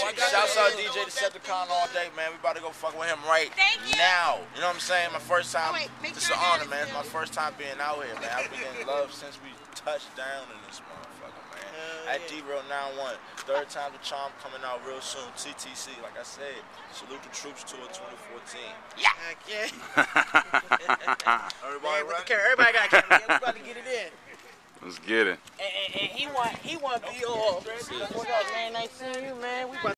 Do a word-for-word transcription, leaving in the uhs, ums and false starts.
Shouts out D J Decepticon all day, man. We about to go fuck with him right now. You know what I'm saying? My first time. It's an honor, man. It's my first time being out here, man. I've been in love since we touched down in this motherfucker, man. At D-Real nine one. Third time the charm coming out real soon. T T C, like I said. Salute the Troops Tour twenty fourteen. Yeah. Yeah. Everybody, right? Everybody got a camera. Yeah, we about to get it in. Let's get it. And, and, and he want he want to be all. What up, man? Nice seeing you, man. We about